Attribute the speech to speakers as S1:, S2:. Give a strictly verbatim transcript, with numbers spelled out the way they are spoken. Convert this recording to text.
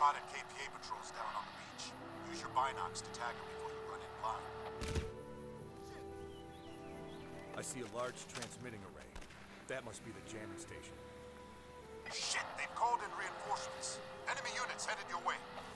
S1: spotted K P A patrols down on the beach. Use your binocs to tag them before you run in blind.
S2: I see a large transmitting array. That must be the jamming station.
S1: Shit, they've called in reinforcements. Enemy units headed your way.